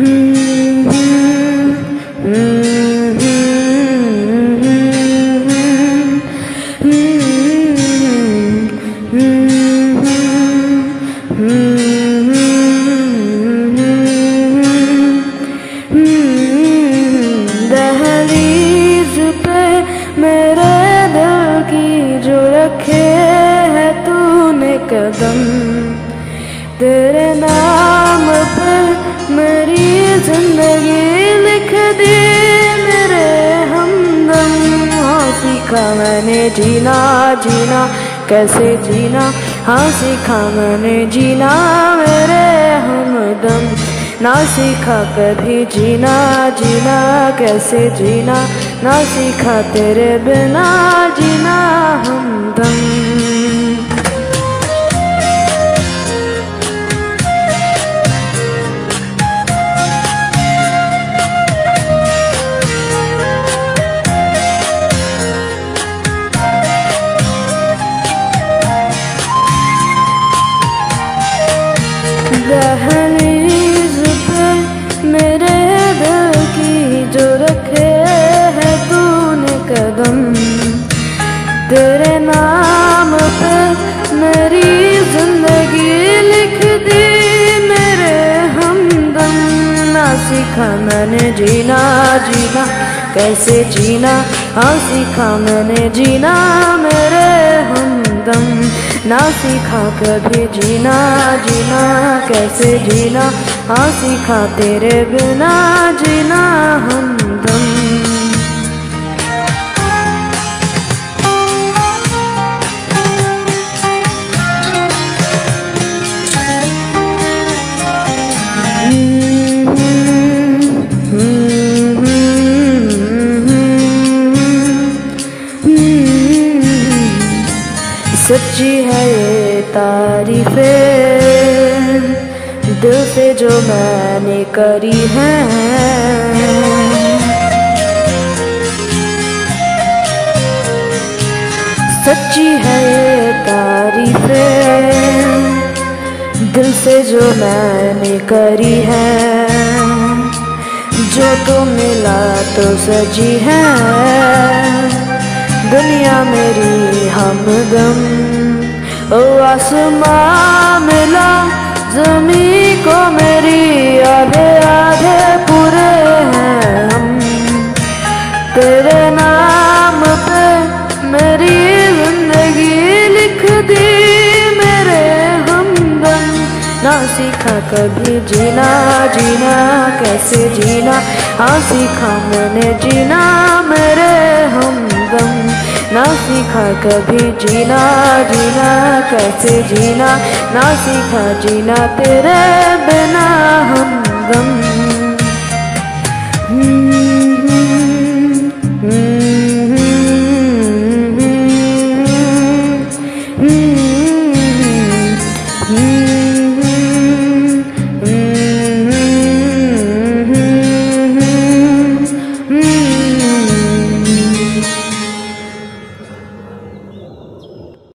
दहलीज पे मेरे दिल की जो रखे है तूने कदम, तेरे नाम पर मेरी जिंदगी लिख दी मेरे हमदम। हाँ सीखा मैंने जीना जीना कैसे जीना, हाँ सीखा मैंने जीना मेरे हमदम। ना सीखा कभी जीना जीना कैसे जीना, ना सीखा तेरे बिना जीना हमदम। दहलीज पे मेरे दिल की जो रखे है तूने कदम, तेरे नाम पे मेरी जिंदगी लिख दी मेरे हमदम। ना सीखा मैंने जीना जीना कैसे जीना, हाँ सीखा मैंने जीना मेरे हमदम। ना सीखा कभी जीना जीना कैसे जीना, हाँ सीखा तेरे बिना जीना हमदम। सच्ची है ये तारीफें दिल से जो मैंने करी है, सच्ची है ये तारीफें दिल से जो मैंने करी है। जो तो मिला तो सजी है दुनिया मेरी हमदम। ओ आसमां मिला ज़मीं को मेरी, आधे आधे पूरे हैं हम। तेरे नाम पे मेरी जिंदगी लिख दी मेरे हमदम। ना सीखा कभी जीना जीना कैसे जीना, हाँ सीखा मैंने जीना मेरे हमदम। ना सीखा कभी जीना जीना कैसे जीना, ना सीखा जीना तेरे बिना हमदम। Mm-hmm.